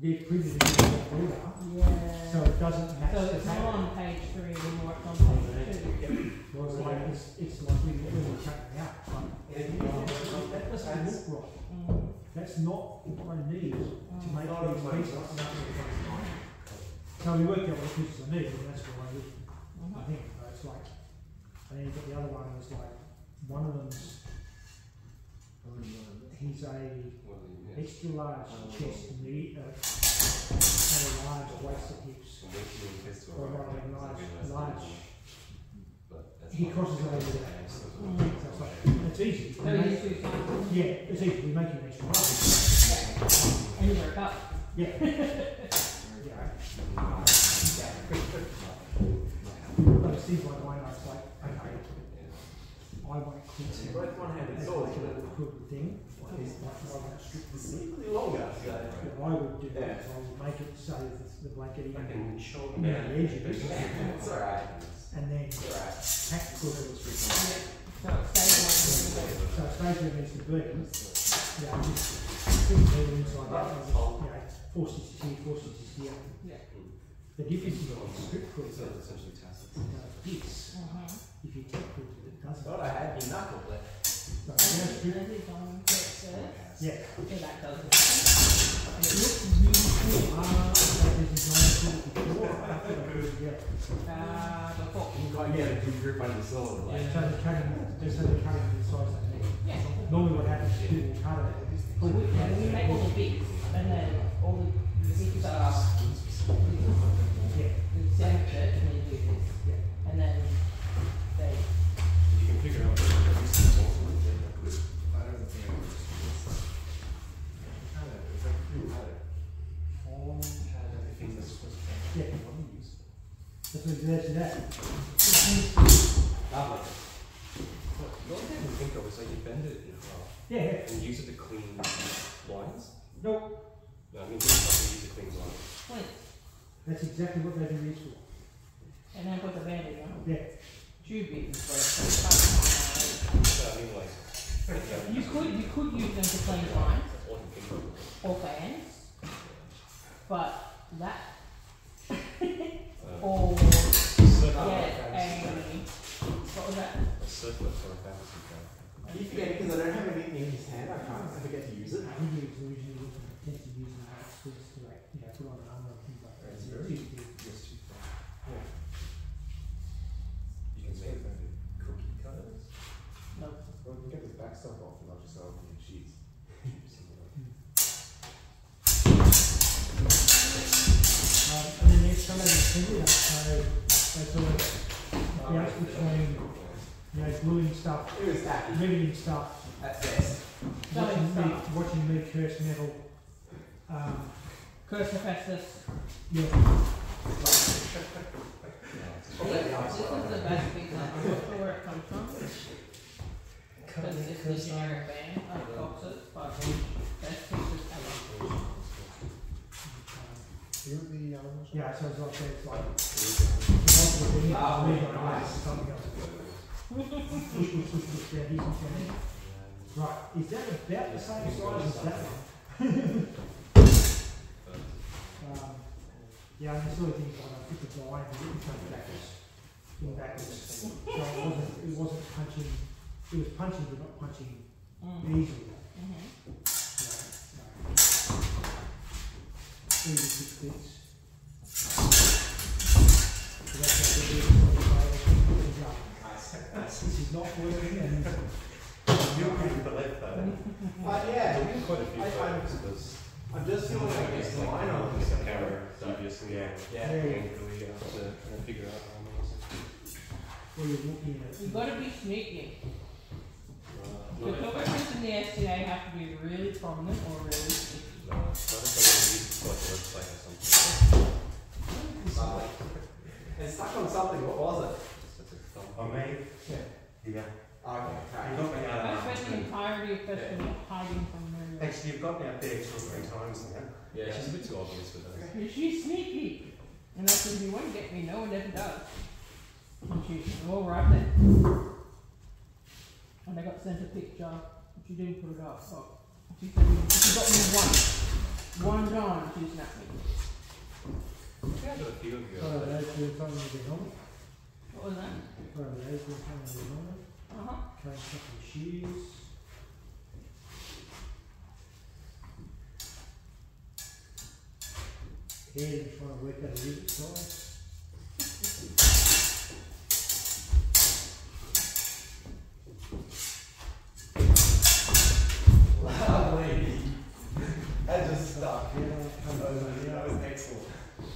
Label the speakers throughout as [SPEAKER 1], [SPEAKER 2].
[SPEAKER 1] they're printed in the order.
[SPEAKER 2] Yeah.
[SPEAKER 1] So it doesn't match.
[SPEAKER 2] So it's not on page 3 anymore, it's on page 2.
[SPEAKER 1] Well, it's like when we cut it out. That doesn't look right. That's not what I need to make these pieces. So we worked out what the pieces I need, and that's what I did. I think it's like, and then you've got the other one is like, one of them's, he's a extra large chest and a large waist and hips, or large. He crosses over that. So it's like, it's easy. Yeah, it's easy. We make him extra large.
[SPEAKER 2] And you work up.
[SPEAKER 1] Yeah. But it seems like I know it's like, okay, I won't quit it.
[SPEAKER 3] Both one-handed swords,
[SPEAKER 1] a equivalent thing. I won't strip the
[SPEAKER 3] significantly longer.
[SPEAKER 1] What I would do is I would make it so that the blanket in
[SPEAKER 3] the
[SPEAKER 1] edges.
[SPEAKER 3] It's alright.
[SPEAKER 1] And then tactical.
[SPEAKER 2] So it stays
[SPEAKER 1] where it needs to be. Yeah, just put the inside out. You know, 4 stitches here, 4 stitches here.
[SPEAKER 2] Yeah.
[SPEAKER 1] The difference is on strip quilt.
[SPEAKER 3] So it's essentially tacit.
[SPEAKER 1] This, if you take quilt, it doesn't.
[SPEAKER 3] Thought I had your knuckle there.
[SPEAKER 1] So strip. Yeah.
[SPEAKER 2] So that doesn't. And it looks really cool.
[SPEAKER 1] This is not before. After I put it together.
[SPEAKER 2] Before.
[SPEAKER 3] You got to get a good grip on the sword.
[SPEAKER 1] So they're cutting the size they need.
[SPEAKER 2] Yeah.
[SPEAKER 1] Normally what happens is people cut it.
[SPEAKER 2] We make all the bits, and then all the bits are.
[SPEAKER 1] Yeah.
[SPEAKER 2] We send it, and then do this.
[SPEAKER 1] Yeah.
[SPEAKER 2] And then they.
[SPEAKER 3] You can figure out what this is also.
[SPEAKER 1] Yeah. That's what it is that.
[SPEAKER 3] Lovely. The only thing I can think of is like you bend it in half.
[SPEAKER 1] Yeah.
[SPEAKER 3] And use it to clean lines.
[SPEAKER 1] Nope.
[SPEAKER 3] No, I mean, this stuff use to clean lines.
[SPEAKER 2] Wait.
[SPEAKER 1] That's exactly what they do this for.
[SPEAKER 2] And then put the bandage on.
[SPEAKER 1] Yeah.
[SPEAKER 2] Tube it for
[SPEAKER 3] So I mean, like.
[SPEAKER 2] You could use them to clean lines or fans, but that or what was that?
[SPEAKER 3] A circlet or a fantasy card.
[SPEAKER 4] You forget because I don't have anything in his hand, I can't forget to use it.
[SPEAKER 1] I think he was originally looking at potentially using that to like, you know, put on an armor and things like that.
[SPEAKER 3] It's very You can make cookie cutters.
[SPEAKER 2] No.
[SPEAKER 4] Well, we can get this back stuff off and I'll just sell it in sheets.
[SPEAKER 1] And then there's some of the figure, so they sort of bounce between, you know, gluing stuff,
[SPEAKER 4] It was tacky.
[SPEAKER 1] riveting stuff,
[SPEAKER 4] At best.
[SPEAKER 1] watching me curse metal.
[SPEAKER 2] Curse Hephaestus.
[SPEAKER 1] Yeah.
[SPEAKER 2] This is the best thing. I'm not sure where it comes from. Because it's the generic band of boxes, but best pieces ever.
[SPEAKER 1] Yeah, so it's like it's like something else. Right, is that about the same size as that one? Yeah, and the sort of things like I put the line and it comes backwards. So it wasn't punching, it was punching but not punching easily. Easy 6 bits. So that's what we do. This is not working and
[SPEAKER 3] You couldn't believe that.
[SPEAKER 4] Yeah.
[SPEAKER 3] Quite a few photos of this.
[SPEAKER 4] I'm just feeling like it's the line on
[SPEAKER 3] Look at the camera, obviously.
[SPEAKER 4] Yeah.
[SPEAKER 3] And we have to figure out how many.
[SPEAKER 1] well, you're looking at it.
[SPEAKER 2] You've got to be sneaky. The photographers in the SCA have to be really prominent or really sneaky.
[SPEAKER 3] No, not if I want to use it like a website or something.
[SPEAKER 4] It's stuck on something, what was it?
[SPEAKER 3] That's a thumb.
[SPEAKER 5] On me?
[SPEAKER 4] Yeah.
[SPEAKER 5] Yeah.
[SPEAKER 4] Okay,
[SPEAKER 5] You got me
[SPEAKER 2] I spent the entirety of festival hiding from her.
[SPEAKER 5] Actually, you've got me up there 2 or 3 times now.
[SPEAKER 3] Yeah, she's a bit too obvious for that.
[SPEAKER 2] She's sneaky. And I said, you won't get me, no one ever does. And she said, all right then. And I got sent a picture, but she didn't put it up. So she said, you got me once. One time she snapped me.
[SPEAKER 3] I think I got a feel for you.
[SPEAKER 1] Oh, those two times will be helmet.
[SPEAKER 2] What was that?
[SPEAKER 1] Oh, those two times will be helmet. Change a couple of shoes. Head and trying to work out a unit size.
[SPEAKER 4] Lovely. That just stuck.
[SPEAKER 1] Yeah, come over here.
[SPEAKER 4] That was excellent.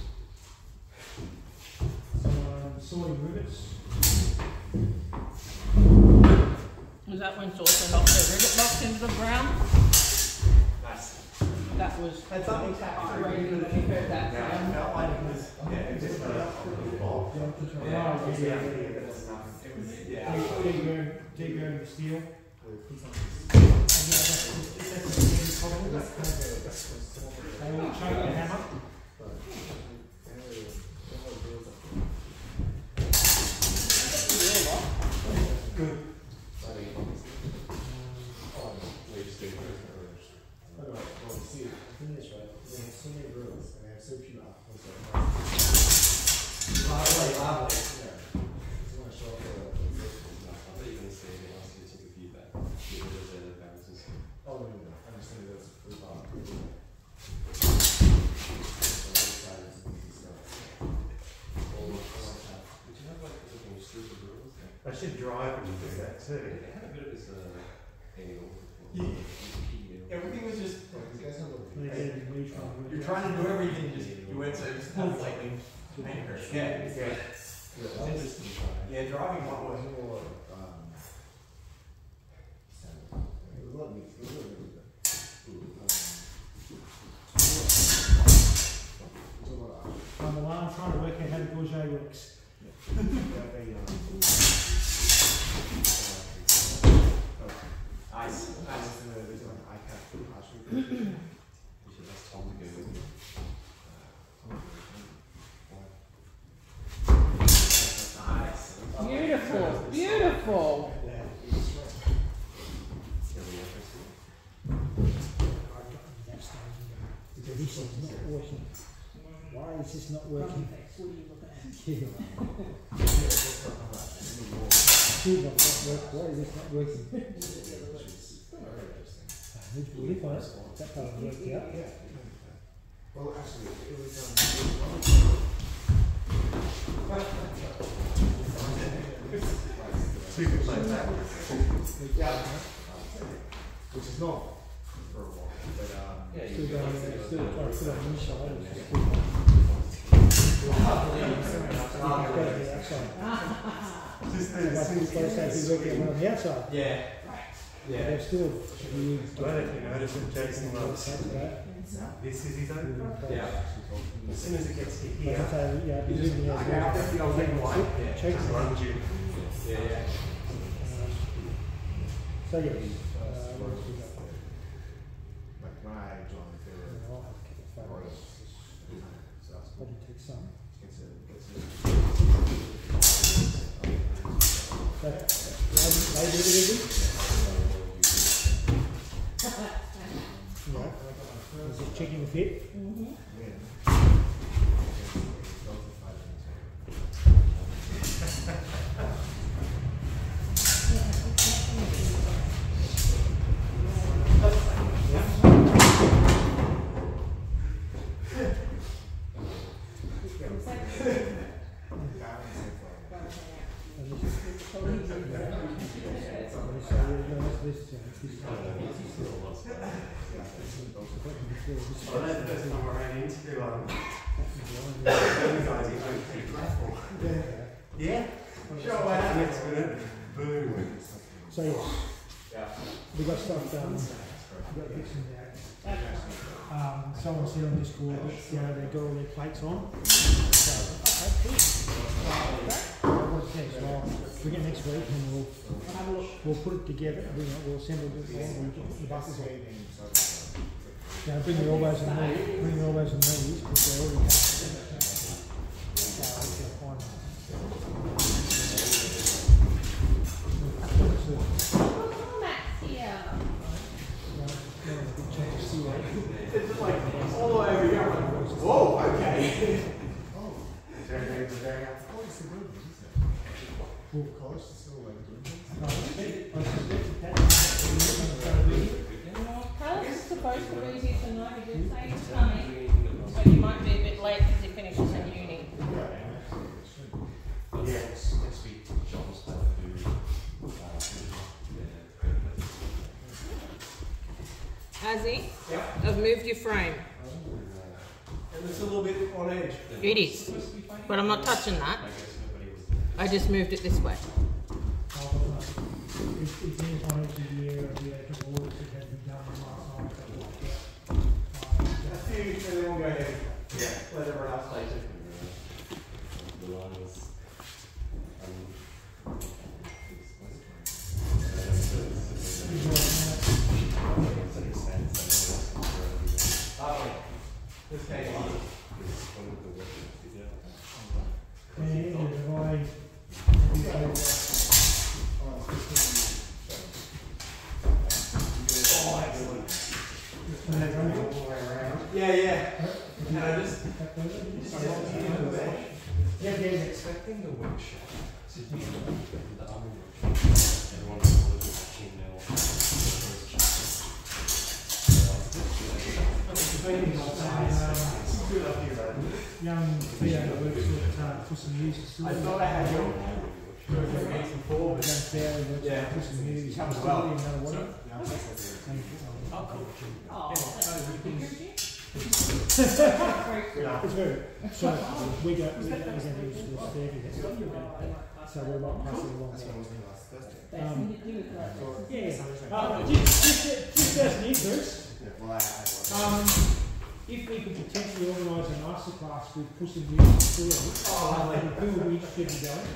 [SPEAKER 1] Sorting rivets.
[SPEAKER 2] Was that when Saucer knocked the rivet box into the ground?
[SPEAKER 4] Nice.
[SPEAKER 2] That was
[SPEAKER 4] Had something tapped through.
[SPEAKER 2] outrageous when you heard that
[SPEAKER 4] Yeah, I
[SPEAKER 2] sound.
[SPEAKER 4] felt like it was. Yeah, it just went up on the ball. Yeah, it was
[SPEAKER 1] Yeah.
[SPEAKER 4] but it's nothing. It was, yeah.
[SPEAKER 1] Deburn the steel. They will choke the hammer.
[SPEAKER 4] Good. Lovely, lovely. I should drive when you do that too.
[SPEAKER 3] They had a bit of this angle.
[SPEAKER 4] Everything was just. You're
[SPEAKER 1] You're
[SPEAKER 4] trying to do everything, just you went so just kind of like anchor. Yeah, yeah. Yeah, driving might work.
[SPEAKER 1] I'm trying to work out how the gauge works.
[SPEAKER 4] Nice. Nice.
[SPEAKER 2] Beautiful, beautiful.
[SPEAKER 1] This is not working. Why is this not working?
[SPEAKER 2] What are you looking at?
[SPEAKER 1] Still not work. Why is this not working? Need to believe on it. That part of worked out.
[SPEAKER 4] Well, actually, it was super close that. Yeah. Which is not for a while, but
[SPEAKER 3] Yeah,
[SPEAKER 1] Still
[SPEAKER 3] you
[SPEAKER 1] going, still trying to put on the inside. On the outside.
[SPEAKER 4] yeah. Yeah.
[SPEAKER 1] They're still.
[SPEAKER 5] Well, if you notice that Jason loves this is his own.
[SPEAKER 4] Yeah.
[SPEAKER 5] As soon as it gets to
[SPEAKER 1] Yeah,
[SPEAKER 5] here,
[SPEAKER 1] yeah, be living there.
[SPEAKER 4] Okay, I'll definitely I'll take one. Yeah.
[SPEAKER 1] Chase
[SPEAKER 5] just
[SPEAKER 1] it.
[SPEAKER 5] runs you.
[SPEAKER 4] Yeah, yeah.
[SPEAKER 1] So yes, what else we got?
[SPEAKER 4] Like when I joined the
[SPEAKER 1] I'll have a couple of photos. Probably take some. So, they do it Yeah. Is it checking the fit?
[SPEAKER 5] Well, that's the first time I ran into you guys are pretty playful. Yeah? Sure, what happens? Boom.
[SPEAKER 1] So yes,
[SPEAKER 4] Yeah.
[SPEAKER 1] we got stuff done. We got fixing that. Someone said on Discord that they got all their plates on. So, what's next? Well, we get next week and we'll put it together. We'll assemble it all and we'll put the buses on. Now bring the elbows and knees. Bring the elbows and knees because they're already
[SPEAKER 2] Matt's here.
[SPEAKER 1] It's like
[SPEAKER 3] watched the still like doing things.
[SPEAKER 2] Carlos is supposed to be here tonight. He did say he's coming, but he might be a bit late because he finishes in uni.
[SPEAKER 5] Yes.
[SPEAKER 3] Next week, John's going to do.
[SPEAKER 2] Azzy,
[SPEAKER 5] Yeah.
[SPEAKER 2] I've moved your frame.
[SPEAKER 5] It looks a little bit on edge.
[SPEAKER 2] It is, but I'm not touching that. I just moved it this way.
[SPEAKER 1] It's in the financial year of the actual audits that had been done last night.
[SPEAKER 5] That's the so they won't go ahead. Yeah. Let everyone else take it.
[SPEAKER 3] The line was.
[SPEAKER 5] This case.
[SPEAKER 1] And if I
[SPEAKER 5] Oh, excellent. Yeah, yeah. And I just.
[SPEAKER 1] Yeah,
[SPEAKER 3] Expecting the workshop to be the army workshop. Everyone was looking at team now.
[SPEAKER 1] young Theo that works at Pussy News
[SPEAKER 5] I
[SPEAKER 1] facility.
[SPEAKER 5] thought I had your meets before,
[SPEAKER 1] Young
[SPEAKER 5] but
[SPEAKER 1] Theo that works at Pussy News
[SPEAKER 5] Comes
[SPEAKER 1] facility
[SPEAKER 5] well.
[SPEAKER 1] in Nunawading. It's very, so we go to school 30, so we're not passing along. Just as an interest, if we could potentially organise a masterclass with Pussy News facility, who would be interested in going?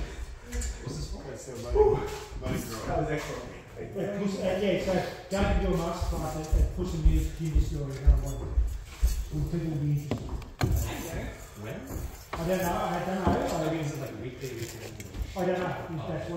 [SPEAKER 5] That was excellent.
[SPEAKER 1] Yeah, so going to do a masterclass at Pussy News Junior Store in Nunawading. Would people be interested?
[SPEAKER 3] When?
[SPEAKER 1] I don't know.
[SPEAKER 3] Is it like weekday?
[SPEAKER 1] I don't know if that's